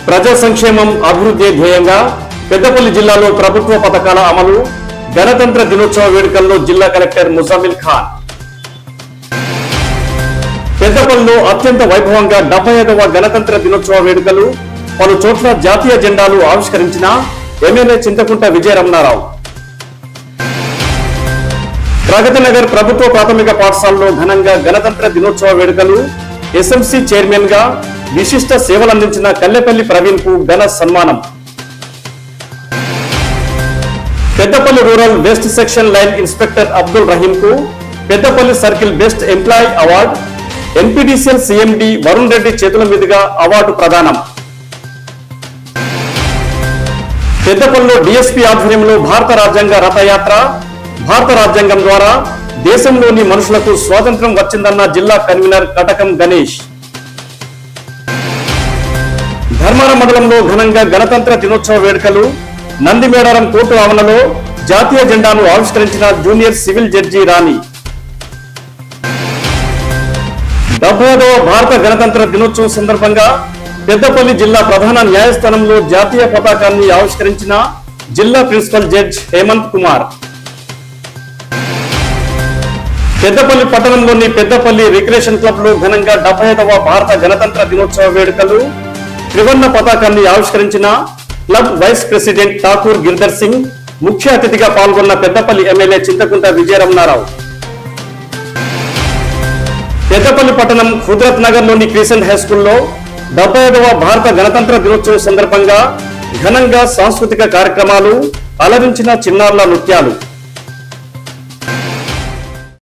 ప్రజా సంక్షేమం అభివృద్ధి ధ్యేయంగా పెద్దపల్లి జిల్లాలో ప్రభుత్వ పథకాల అమలు గణతంత్ర దినోత్సవ వేడుకల్లో జిల్లా కలెక్టర్ ముజామిల్ ఖాన్. పెద్దపల్లిలో అత్యంత వైభవంగా 75వ గణతంత్ర దినోత్సవ వేడుకలు, పలు చోట్ల జాతీయ జెండాలు ఆవిష్కరించిన ఎమ్మెల్యే చింతకుంట విజయరమణారావు. ప్రగతి నగర్ ప్రభుత్వ ప్రాథమిక పాఠశాలలో ఘనంగా గణతంత్ర దినోత్సవ వేడుకలు, ఎస్ఎంసీ చైర్మన్ గా విశిష్ట సేవలందించిన కల్లెపల్లి ప్రవీణ్ కు ఘన సన్మానం. Peddapalli rural west section line inspector Abdul Rahim కు Peddapalli circle best employee award, NPDCL CMD Varun Reddy చేతుల మీదుగా అవార్డు ప్రదానం. పెద్దపల్లిలో డీఎస్పీ ఆధ్వర్యంలో భారత రాజ్యాంగ రథయాత్ర, భారత రాజ్యాంగం ద్వారా దేశంలోని మనుషులకు స్వాతంత్ర్యం వచ్చిందన్న జిల్లా కన్వీనర్ కటకం గణేష్. ధర్మారం మండలంలో ఘనంగా గణతంత్ర దినోత్సవ వేడుకలు, నందిమేడారం కోర్టు ఆవరణలో జాతీయ జెండాను ఆవిష్కరించిన జూనియర్ సివిల్ జడ్జి రాణి. 75వ భారత గణతంత్ర దినోత్సవం సందర్భంగా పెద్దపల్లి జిల్లా ప్రధాన న్యాయస్థానంలో జాతీయ పతాకాన్ని ఆవిష్కరించిన జిల్లా ప్రిన్సిపల్ జడ్జ్ హేమంత్ కుమార్. పెద్దపల్లి పట్టణంలోని పెద్దపల్లి రిక్రియేషన్ క్లబ్ లో ఘనంగా 75వ భారత గణతంత్ర దినోత్సవ వేడుకలు, త్రివర్ణ పతాకాన్ని ఆవిష్కరించిన club vice president Thakur Girdhar Singh. ముఖ్య అతిథిగా పాల్గొన్న పెద్దపల్లి ఎమ్మెల్యే చింతకుంట విజయరమణారావు. పెద్దపల్లి పట్టణం హుద్రత్ నగర్ లోని క్రిసెంట్ హై స్కూల్లో 75వ భారత గణతంత్ర దినోత్సవం సందర్భంగా ఘనంగా సాంస్కృతిక కార్యక్రమాలు, అలరించిన చిన్నారుల నృత్యాలు.